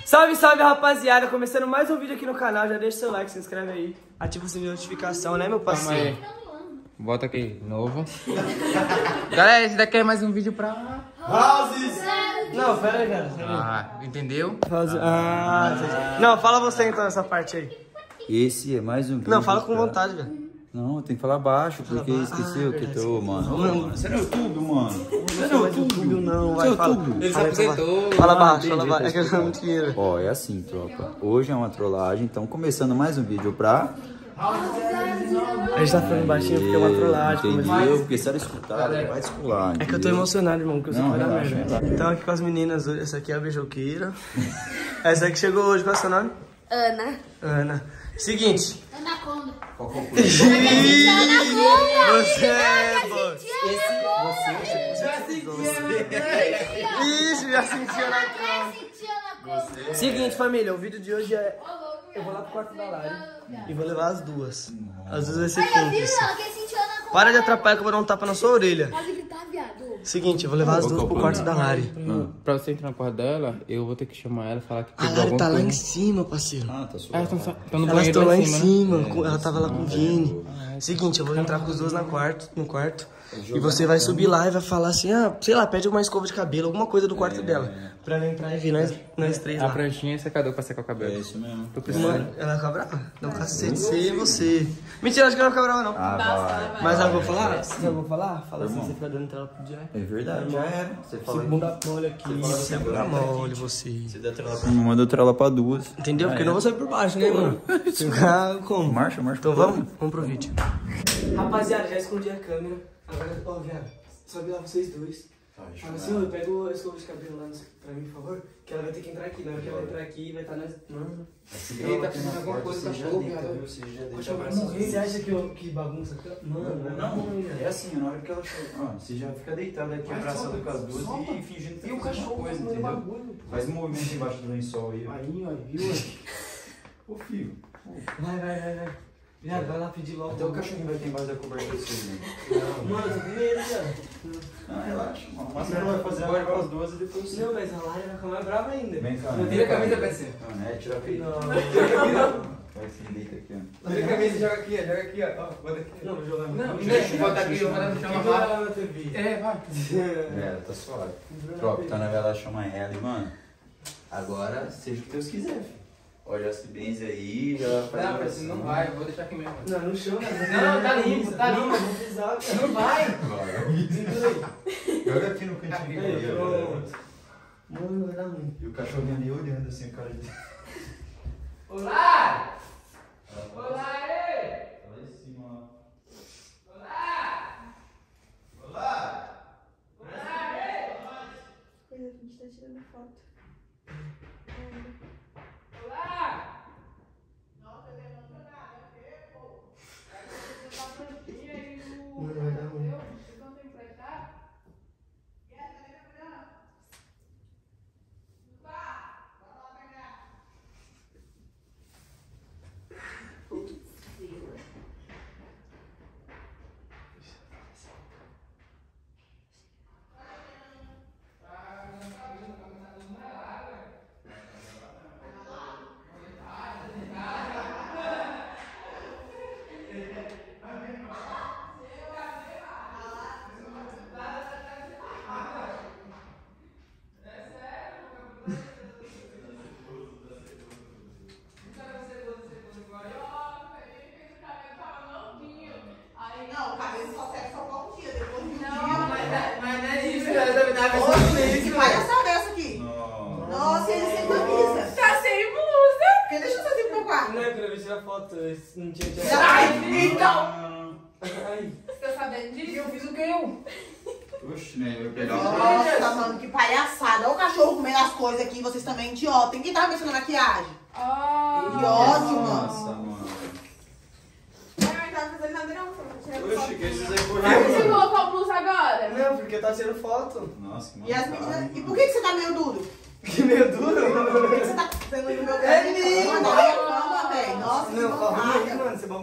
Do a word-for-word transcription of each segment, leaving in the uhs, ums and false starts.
Salve, salve, rapaziada. Começando mais um vídeo aqui no canal. Já deixa o seu like, se inscreve aí. Ativa o sininho de notificação, né, meu parceiro? Bota aqui, novo. Galera, esse daqui é mais um vídeo pra... Houses! Não, pera aí, cara. Ah, entendeu? Ah, ah, não, fala você então essa parte aí. Esse é mais um vídeo. Não, fala com pra... vontade, velho. Não, tem que falar baixo, porque ah, esqueceu que tô, mano. Ô, mano. Você não é YouTube, mano. Você não é YouTube, não, vai, fala. Ele se apresentou. Fala baixo, fala baixo. É que é mentira. Ó, é assim, tropa. Hoje é uma trollagem, então começando mais um vídeo pra... A gente tá falando baixinho porque é uma trollagem. Entendeu? Porque se ela escutar, ela vai descolar. É que eu tô emocionado, irmão, porque eu sou vai dar merda. Então aqui com as meninas hoje, essa aqui é a beijoqueira. Essa aqui chegou hoje, qual é o seu nome? Ana. Ana. Seguinte. Anaconda. Qual que é o Você é boss. Já sentia. Isso, já sentiu na conta. Seguinte, família, o vídeo de hoje é... Eu vou lá pro quarto da Lari e vou levar as duas. As duas vai ser cúmplice. Para de atrapalhar que eu vou dar um tapa na sua orelha. Seguinte, eu vou levar as duas pro quarto da Lari. Pra você entrar no quarto dela, eu vou ter que chamar ela e falar que A pegou Lari alguma tá lá coisa. em cima, parceiro. Ah, tá suave. Elas estão no Elas banheiro estão lá em cima, cima, né? com- ela tava lá com o Vini. Seguinte, eu vou entrar com os dois na quarto, no quarto. E você vai subir lá e vai falar assim, ah, sei lá, pede uma escova de cabelo, alguma coisa do quarto dela. Pra ela entrar e vir nós, nós três A lá. pranchinha e secador pra secar o É cabelo. isso mesmo. Tô precisando. Mano, ela vai ficar brava? Dá um cacete, você e você. Mentira, acho que ela não vai ficar brava, não. Ah, vai. Mas sabe o que eu vou falar? Sabe o que eu vou falar? Fala assim, você fica dando entrada pro direto. É verdade, já era. Você fala Esse bunda mole aqui, você é bunda mole, você. Você dá trela pra mim, manda eu trela pra duas. Entendeu? Porque eu não vou sair por baixo, né, mano? Ficar como? Marcha, marcha. Então vamos? Vamos pro vídeo. Rapaziada, já escondi a câmera. Agora, ó, viado, sobe lá vocês dois. Fala assim, ô, pega a escova de cabelo lá no- pra mim, por favor. Que ela vai ter que entrar aqui. Na hora que ela entrar aqui, vai estar nas... Mano. Ele tá precisando de alguma coisa pra cachorro, viado. Você acha que, eu, que bagunça? Mano, Não, é assim, na hora que ela chega. Ó, você já fica deitado aqui, abraçado com as duas e fingindo que tá E o fazendo cachorro alguma coisa, fazendo entendeu? bagulho, pô. Faz um movimento embaixo do lençol aí, ó. Aí, ó, viu? Ô, filho. Vai, vai, vai, vai. Viado, vai lá pedir logo. Até o cachorrinho vai ter embaixo da coberta de vocês, né? Mano, eu tô com medo, viado. Não, relaxa. O máximo que ela vai fazer é levar as duas e depois você. Não, mas a Lara vai ficar mais brava ainda. Vem cá. Não né? tira a camisa, P C. Não, né? Tira a peito. Não, Vai se deita aqui, ó. Tira a camisa, joga aqui, ó. Joga aqui, ó. Ó, bota aqui. não, vou jogar no Não, deixa eu botar aqui, eu vou botar no chão. Vou jogar lá na T V. É, vai. É, tá suave. Tropa, então na verdade chama ela e, mano, agora seja o que Deus quiser, filho. Ó, já se benze aí, já faz Não, uma P C, não vai, eu vou deixar aqui mesmo. Não, no chão, né? Não, tá limpo, tá limpo. Não, vou pisar, cara. Não vai. Segura aí. Joga aqui no cantinho Aí, aí, ó. pronto. Mano, vai dar ruim. E o cachorrinho ali olhando assim, o cara de... Olá! Olá, ei! Tá lá em cima, ó. Olá! Olá! Olá, ei! Coisa que a gente tá tirando foto. Olá! Mano, vai dar ruim. Não, o cabelo só serve só pra um dia, depois de um dia. Mas não é isso, ela também tava pensando Que palhaçada é essa aqui? Não. Nossa, ele sem camisa. Tá sem blusa. Porque deixa eu fazer pro meu quarto. Não é pra eu tirar foto, esse não tinha tirado. Ai, então. Ai. Você tá sabendo disso? Eu fiz o que eu? Oxe, né? Eu peguei Nossa, mano, que palhaçada. Olha o cachorro comendo as coisas aqui, vocês também idiota. Quem tava pensando na maquiagem? Ah. Que ódio, Nossa, mano. mano. Ai, não tava fazendo nada não. Oxe, que esses aí Por que você correram. colocou a blusa agora? Não, porque tá tirando foto. Nossa, que E as maluco. meninas. E por que, que você tá meio duro? Que meio duro. Por que, que você tá fazendo no meu É lindo. Manda a cama, velho. Nossa, que Não, arruma aí, vontade. mano. Você bagunçou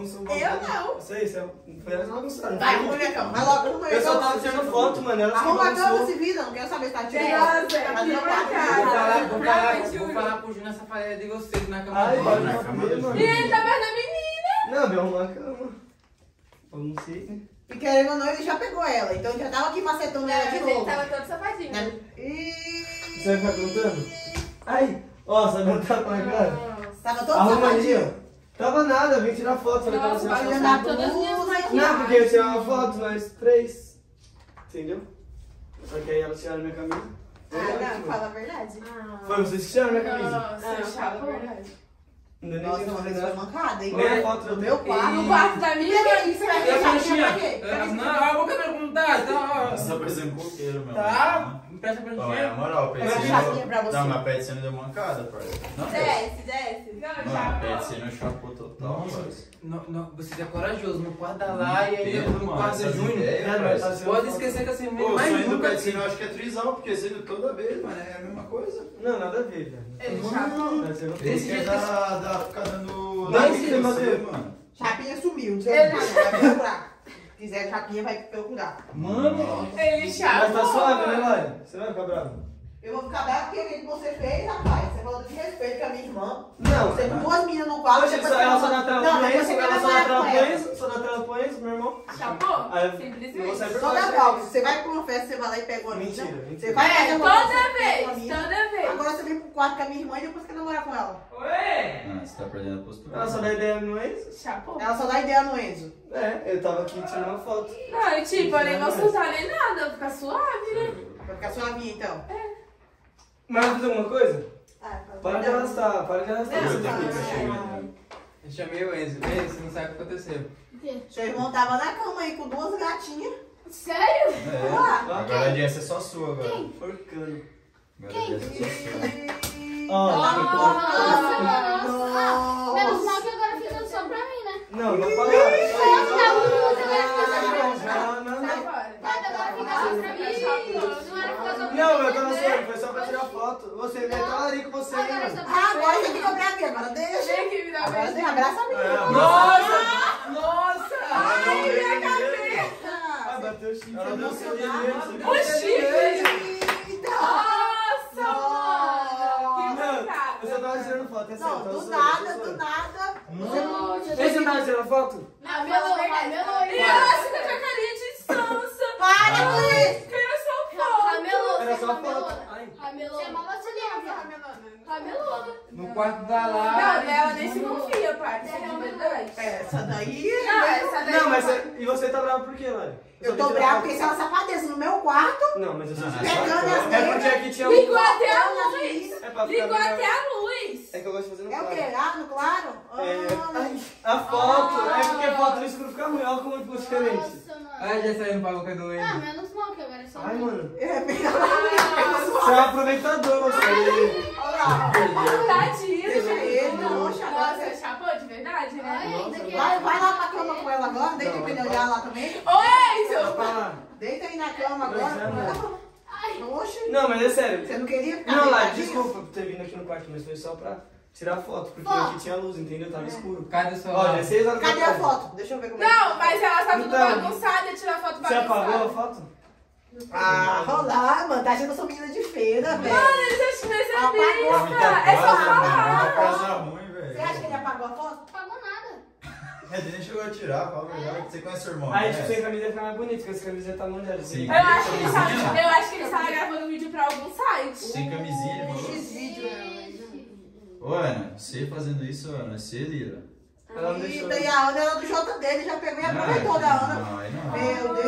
bagunçou o Eu não. Isso aí, você foi elas bagunçaram. Vai, arruma minha cama. Vai logo, arruma minha Eu só cama. tava tirando foto, mano. Elas que Arruma a cama, bagunçou. se vira. Não quero saber se tá tirando Nossa, foto. que Mas não marcado. tá. Vou falar, vou falar, Ai, vou juro. falar pro Júnior essa falha de vocês na cama Ai, dele. vai na na cama cama do mano. E ele tá perto da menina. Não, veio arrumar a cama. Eu não sei. E querendo ou não, ele já pegou ela. Então ele já tava aqui macetando ela de Mas ele novo. tava todo safadinho. E... Você vai ficar contando? Ai, ó, sabe onde tá com a cara? Nossa. Tava todo Arruma ali, safadinho. ó. Tava nada, vim tirar foto. Falei pra você Nossa, achar Ele vai foto. andar todas as minhas tudo aqui. Não, porque eu tirei uma foto, nós três. Entendeu? Só que aí elas tiraram minha camisa. Ah, não, fala a verdade. Foi vocês que tiraram minha camisa. Nossa, Ah, chapa, fala a verdade. Ainda nem Nossa, tinha não, falado mas foi nada. mancada, hein? Nem a foto No do meu quarto. No quarto da minha. E que isso? Você vai Eu deixar não aqui tinha. pra quê? Elas, não, olha o cabelo como tá. Tá, Você tá parecendo coqueiro, meu. tá. Presta pra Ó, é a gente. moral, Pet, Eu você vou deixar aqui pra não... você. Não, mas Pet, você não deu mancada, parceiro. Não, Pet. Desce, desce. Mano, Pet, você não chapou total, parceiro. Não, não, você é corajoso. No quarto da lá e ainda Entendo, no mano, quarto da essas Júnior. ideias, É, mas tá parceiro. sendo Pode foto. esquecer que assim Pô, mesmo. o Mas sonho do nunca. Pet, você não acha que é trisal, porque sendo toda vez, mano, é a mesma coisa. Não, nada a ver, velho. Ele chapou. Vai ser no- Desse Esse jeito é da, da ficar dando... Não, like esse em você, bagulho. mano. Chapinha sumiu, não sei onde tá, vai procurar. Se quiser chapinha, vai procurar. Mano. Ele Mas chapou. tá suave, né, Lari? Você vai ficar bravo? Eu vou ficar bravo porque o que você fez, rapaz. Você falou de respeito com a minha irmã. Não. Você com duas meninas no quarto. Hoje depois só, você ela só não- na tela Não, põe depois isso, você ela quer só na namorar tela com põe ela. isso, só na tela põe isso, meu irmão. Chapou? Aí eu Simplesmente. vou sair por Toda baixo. volta, você vai pra uma festa, você vai lá e pega uma Mentira, mina. mentira. Você vai fazer É, uma toda festa, pega uma vez, mina. toda vez. Agora você vem pro quarto com a minha irmã e depois quer namorar com ela. Ué. Não, você tá perdendo a postura. Ela só dá ideia no ex? Chapou? Ela só dá ideia no Enzo. É, eu tava aqui tirando uma foto. Não, e tipo, eu nem vou surtar nem nada, eu vou ficar suave, né? Vai ficar suavinha então. Mas vai fazer alguma coisa? Ah, Para de arrastar, para de arrastar. Não, Você tá. tá aqui. Fica chegando. Eu chamei o Enzo. Enzo, você não sabe o que aconteceu. Seu irmão tava na cama aí com duas gatinhas. Sério? É, Ah, agora a Jess é só sua, agora. Forcando. Agora a Jess é só sua. Ó, Nossa, Nossa, Ah, menos mal que agora fica só pra mim, né? não, não fala. Eu ficava muito, agora fica só pra mim. Não, não, Sai não. fora. Mas agora fica só pra mim. Não era ficar só pra mim. Não, eu tava sério, foi só pra tirar foto. Você vê tá ali com você, Agora é mano. só Ah, pra agora mim. você ficou brava, agora deixa. Vem aqui me dar um Agora beijo. deixa, abraça a minha. É, Nossa! Nossa! Ai, minha cabeça! Ah, Ah, bateu o chifre. Ela deu Nossa, seu Deus. O chifre! Eita! Nossa, mano! Que Não, mancada. eu só tava tirando foto, é sério. Não, tava do zoando, nada, tava do zoando. nada. Esse não tava tirando foto? Ramelou, ramelou. E ela fica com a carinha de sonsa. Para com isso! Quero só foto. Ramelou, Era você só ramelou. foto. Ai. Ramelou. Você é mala Ramelou. No quarto da lá. Não, dela nem se confia, pai. Isso é de verdade. Essa daí. Não, essa daí. Não, mas é- e você tá bravo por quê, Lari? Eu tô brava porque se ela safadeza no meu quarto, Não, mas eu sou pegando as É porque aqui tinha Ligou um... até a pegando as luz. meninas. É pra ficar Ligou melhor. até a luz. É que eu gosto de fazer no É o claro. quê? Ah, no claro? É, Ah, ai, a foto, é porque foto no escuro fica ruim, olha como ficou diferente. Nossa, mano. Ai, já saiu pra boca do Ah, Enzo. menos mal que agora é só Ai, mim. mano. É melhor. Você é um aproveitador, você. Olha lá. Tadinho, Deixa ele, Nossa, poxa, agora você chapou de verdade, Ai, né? ainda que Vai, vai lá pra cama com ela agora, deita o pneu dela lá também. Oi, Enzo. Fala. Deita aí na cama Pois é, agora. mano. Oxe, Não, mas é sério. você não queria ficar Não, Lari, deitadinho? desculpa por ter vindo aqui no quarto, mas foi só pra tirar foto, porque Foto. aqui tinha luz, entendeu? Tava escuro. Cadê o Ó, celular? já é seis horas da Cadê a tarde. foto? Deixa eu ver como é. Não, mas ela tá tudo Então, bagunçada, tira foto Você apagou a bagunçada. foto? Ah, rolar, mano. Tá achando que eu sou menina de feira, velho. Mano, ele já te fez a Apagou. vista. É só Muita falar. coisa ruim, velho. Você acha que ele apagou a foto? não pagou nada. É, nem chegou a tirar, fala a verdade. Você conhece seu irmão, Aí, né? tipo, sem camisa fica mais bonito, porque essa camiseta tá molhada. Sim. Eu acho que ele tá, eu acho que ele estava gravando vídeo pra algum site. Sem camisinha, ele falou. X-vídeo. Ô, Ana, você fazendo isso, Ana, você lira. Ela não deixou. E a Ana era do J dele, já pegou e aproveitou da Ana. Não, aí não. Meu Não, Deus.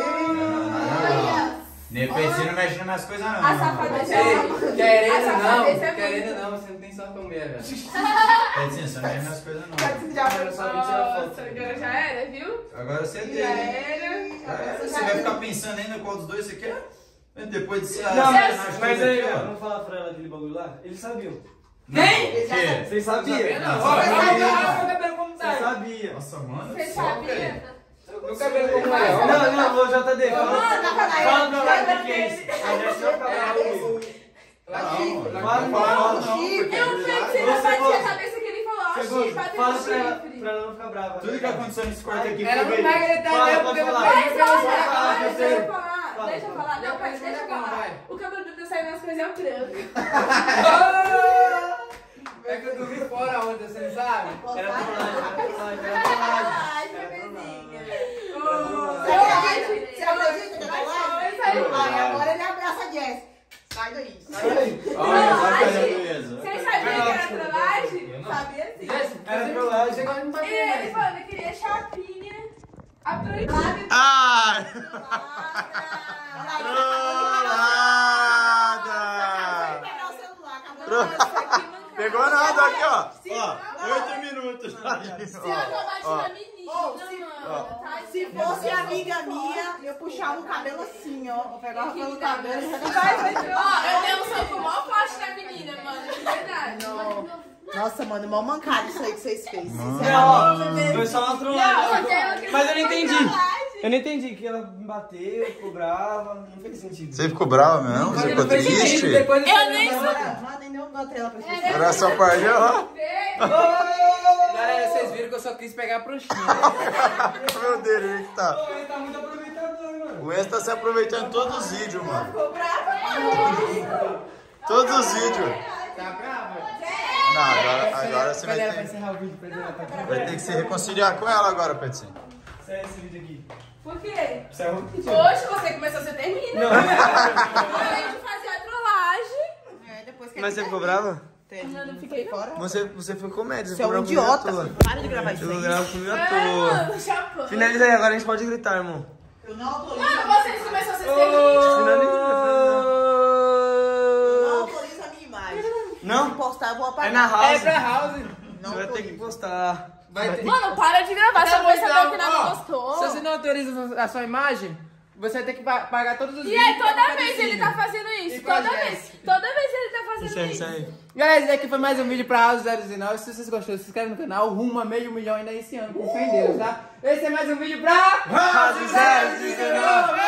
não, não. Nem você não mexe nas coisas, não. A safadeza é Ei, querendo Essa não, cabeça é querendo muito. não, você não tem sorte como é, velho. Pedrinho, você não mexe nas coisas, não. Já Era só vir tirar foto. Nossa, agora já era, viu? Agora você Já tem. era. É, você vai ficar pensando ainda qual dos dois você quer? Depois de ser Não, mas, mas, mas aí, aqui, ó. vamos falar pra ela aquele bagulho lá? Eles sabiam. Não, Quem? o quê? Vocês sabiam? Não, Não, olha, você olha, sabia. olha o cabelo como Vocês tá. sabiam. Nossa, mano. Você do céu, velho. sabia? Meu cabelo como é, ó. Não, não, ô J D, fala. Mano, tá falando aí. Fala pra lá Vai o que é isso. A gente vai falar comigo. Não, Fala, não fala, fala não, Chico. porque é Eu verdade. pensei na Você parte falou- da cabeça que ele falou, ó, Você Chico. chifre, bateu Fala no pra ela, chifre. pra ela não ficar brava. Tudo que aconteceu nesse corte aqui Ela foi não vai bem. gritar, Fala, né? pode Porque falar. eu Deixa eu vou falar, falar. deixa eu falar, Fala. deixa eu falar. Não, Não, pera, deixa eu calma, falar. vai. O cabelo do Deus saiu nas coisinhas brancas. É que eu dormi fora ontem, você não sabe? Era trollagem, era trollagem, era trollagem. Ai, bebezinha. Você Você acredita? Você acredita que é Mas trollagem? foi, Ai, agora ele abraça a Jess. Sai daí. Sai daí. Olha, vai fazer Trollagem? beleza. Vocês sabiam que era trollagem? Sabia sim. Era trollagem. Você gosta de me E bater, ele né? falou que queria chapinha. A proibida. Ai! Vai Trollada! pegar o celular, acabou. Tro- Pegou nada aqui, ó. Ó, oito minutos. Se eu não bati na menina, mano. Tá Se fosse amiga minha, eu puxava o cabelo assim, ó. Eu pegava pelo cabelo e Ó, eu tenho um soco mó forte na menina, mano. De verdade. Nossa, mano, mó mancada isso aí que vocês fez. Não, foi só uma Não, trollagem. eu tenho- Mas eu não entendi. Eu não entendi que ela me bateu, ficou brava, não fez sentido. Você ficou brava mesmo? Você ficou triste? Depois Eu nem sou. Mano, nem eu botei ela pra esquecer. Era só parte, ó. Galera, vocês viram que eu só quis pegar a pranchina. Meu Deus, ele que tá. Ele tá muito aproveitador, mano. O Enzo tá se aproveitando de todos os vídeos, mano. Ficou brava? Todos os vídeos. Tá brava? Não, agora, agora você vai Cadê ela pra ter, encerrar o vídeo? Pra ela tá vai ter que se reconciliar com ela agora, Petzinho. Sai esse vídeo aqui. Por quê? Sai o vídeo. Hoje você começou, você termina. Não, Além de fazer a trollagem. É, depois que mas você ficou brava? Eu não fiquei fora. Você, você foi comédia, Você é um ficou bravo idiota. comigo à toa. Para de gravar isso Eu aí. gravo comigo à É, toa. mano, chapão. Finaliza aí, agora a gente pode gritar, irmão. Eu não autorizo. Mano, vocês começaram, vocês terminam. Não autorizo a minha imagem. Se Não? postar, eu vou É apagar. na house. É pra house. Não Você vai ter que autorizo. postar. Vai ter. Mano, para de gravar, só vai saber o que Ó, nada gostou. Se você não autoriza a sua imagem, você vai ter que pa- pagar todos os E vídeos. aí, que toda tá vez ele aparecendo. tá fazendo isso. E pra Toda Jess? vez. Toda vez ele tá fazendo Isso aí, isso. isso aí. Galera, esse aqui foi mais um vídeo pra House zero dezenove. Se vocês gostaram, se inscreve no canal. Rumo a meio milhão ainda esse ano, com fé em Deus, tá? Esse é mais um vídeo pra House zero dezenove.